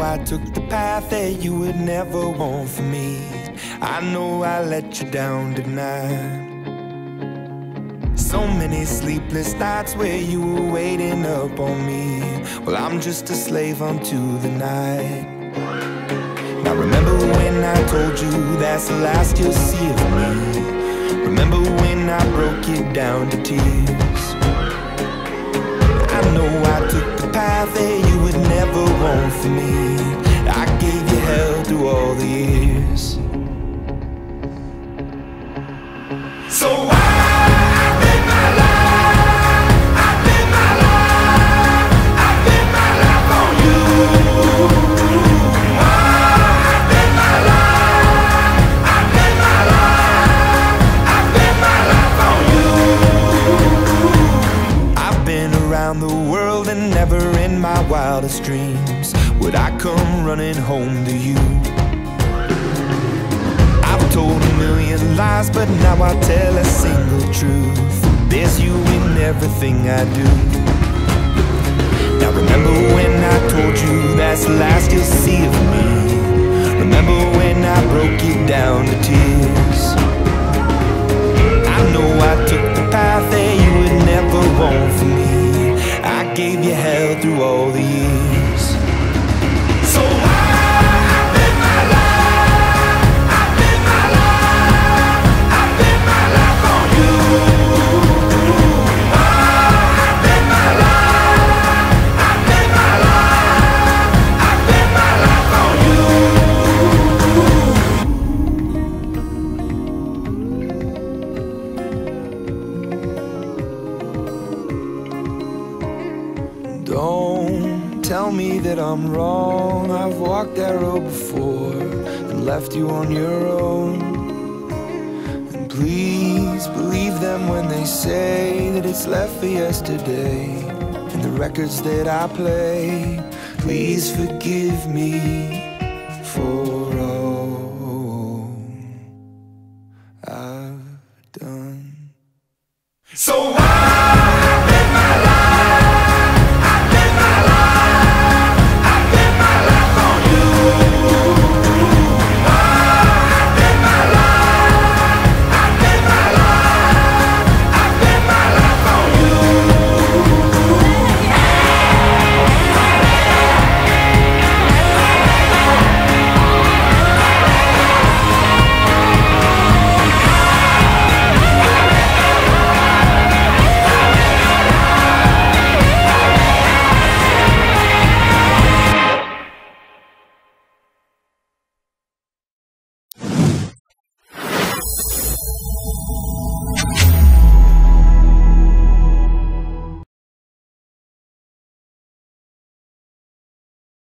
I took the path that you would never want for me. I know I let you down tonight. So many sleepless nights where you were waiting up on me. Well, I'm just a slave unto the night. Now remember when I told you that's the last you'll see of me. Remember when I broke you down to tears. I know I took the path that you would never want for me. I gave you hell through all the years. So the world and never in my wildest dreams would I come running home to you. I've told a million lies, but now I tell a single truth. There's you in everything I do. Now remember when I told you that's the last you'll see of me. Remember when I broke you down to tears. I know I took the path that you would never want for me. I gave you hell through all the years. So I've been my life, I've been my life, I've been my life on you. I've been my life, I've been my life, I've been my life on you. Don't tell me that I'm wrong. I've walked that road before and left you on your own. And please believe them when they say that it's left for yesterday. And the records that I play, please forgive me for all I've done. So